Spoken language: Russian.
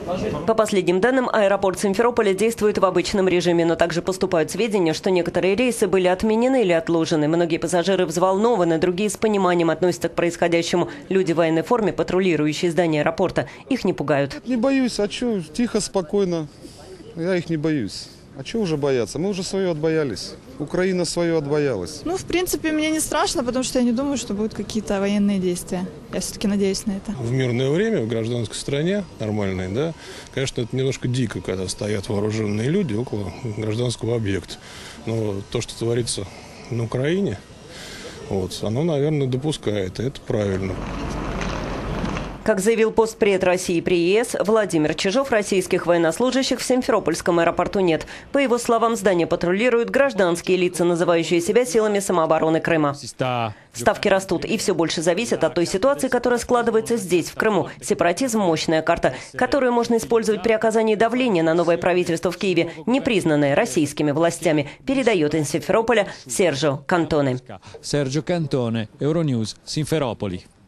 По последним данным, аэропорт Симферополя действует в обычном режиме, но также поступают сведения, что некоторые рейсы были отменены или отложены. Многие пассажиры взволнованы, другие с пониманием относятся к происходящему. Люди в военной форме, патрулирующие здание аэропорта, их не пугают. Не боюсь, а что? Тихо, спокойно. Я их не боюсь. А чего уже бояться? Мы уже свое отбоялись. Украина свое отбоялась. Ну, в принципе, мне не страшно, потому что я не думаю, что будут какие-то военные действия. Я все-таки надеюсь на это. В мирное время, в гражданской стране, нормальной, да, конечно, это немножко дико, когда стоят вооруженные люди около гражданского объекта. Но то, что творится на Украине, оно, наверное, допускает, и это правильно. Как заявил постпред России при ЕС Владимир Чижов, российских военнослужащих в Симферопольском аэропорту нет. По его словам, здание патрулируют гражданские лица, называющие себя силами самообороны Крыма. Ставки растут и все больше зависят от той ситуации, которая складывается здесь, в Крыму. Сепаратизм – мощная карта, которую можно использовать при оказании давления на новое правительство в Киеве, не признанное российскими властями, передает из Симферополя Серджио Кантоне. Sergio Cantone, Euronews, Simferopoli.